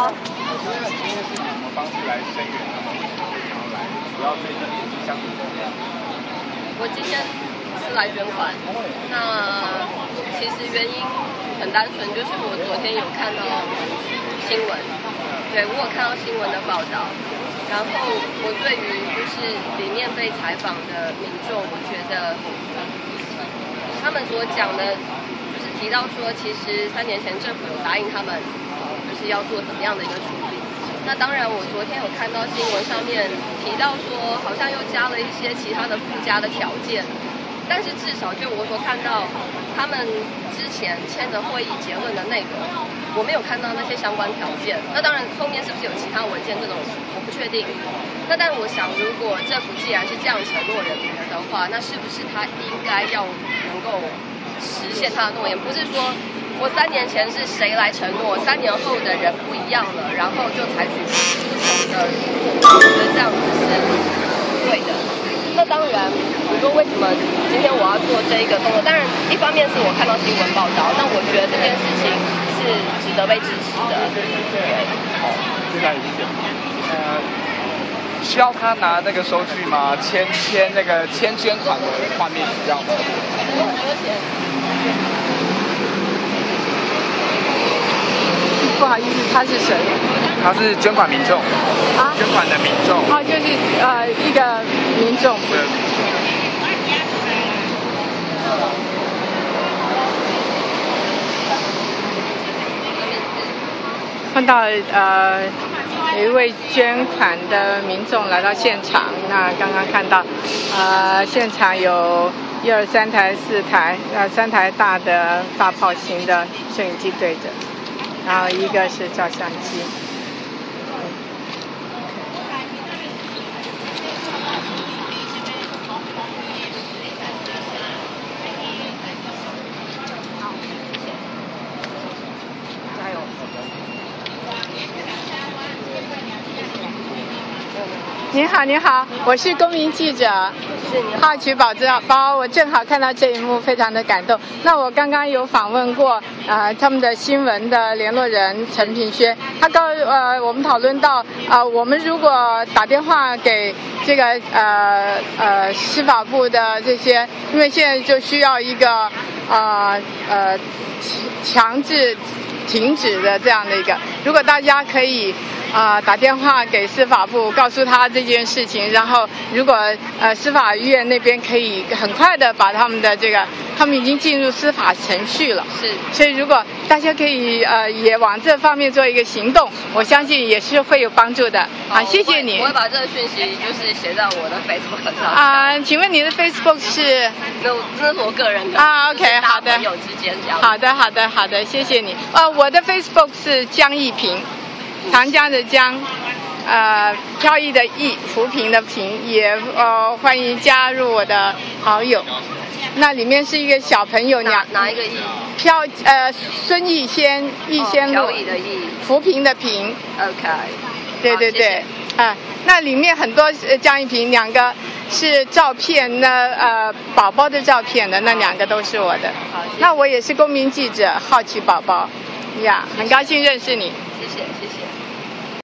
好。 今天是以什么方式来声援他们？然后来主要对这里是相处怎么样？ 我今天是来捐款，那其实原因很单纯，就是我昨天有看到新闻，对我有看到新闻的报道，然后我对于就是里面被采访的民众，我觉得他们所讲的，就是提到说，其实3年前政府有答应他们，就是要做怎么样的一个处理。那当然，我昨天有看到新闻上面提到说，好像又加了一些其他的附加的条件，但是至少就我所看到，他们之前签的会议结论的内容，我没有看到那些相关条件。那当然，后面是不是有其他文件这种，我不确定。那但我想，如果政府既然是这样承诺人民的话，那是不是他应该要能够实现他的诺言？不是说我3年前是谁来承诺，3年后的人不一样了，然后就采取不同的做法，我觉得这样子是不对的。那当然，你说为什么今天我要做这一个动作？当然，一方面是我看到新闻报道，但我觉得这件事情是值得被支持的。对。 好，接下来是需要他拿那个收据吗？签那个签捐款的画面是这样的。 不好意思，他是谁？ 他是捐款民众。啊？捐款的民众。 哦，就是一个民众。 对。 看到有一位捐款的民众来到现场，那刚刚看到现场有1、2、3台、4台，3台大的大炮型的摄影机对着，然后一个是照相机。加油！您好，您好，我是公民记者，好奇宝宝，我正好看到这一幕，非常的感动。那我刚刚有访问过他们的新闻的联络人陈品轩，他我们讨论到我们如果打电话给这个司法部的这些，因为现在就需要一个强制停止的这样的一个，如果大家可以打电话给司法部，告诉他这件事情，然后如果司法院那边可以很快的把他们的他们已经进入司法程序了，是，所以如果大家可以也往这方面做一个行动，我相信也是会有帮助的。好，谢谢你。 我会把这个讯息就是写在我的 Facebook 上。 请问你的 Facebook 是？ 那是我个人的。 OK， 好的。 朋友之间这样。 好的，谢谢你。我的 Facebook 是江一平。长江的江，飘逸的逸，浮萍的萍，也欢迎加入我的好友。那里面是一个小朋友， 哪一个逸？ 孙逸仙，逸仙路。 飘逸的逸， 浮萍的萍。 OK。 对，那里面很多江一平，2个是照片，那宝宝的照片的，那2个都是我的。那我也是公民记者，好奇宝宝呀，很高兴认识你。 谢谢。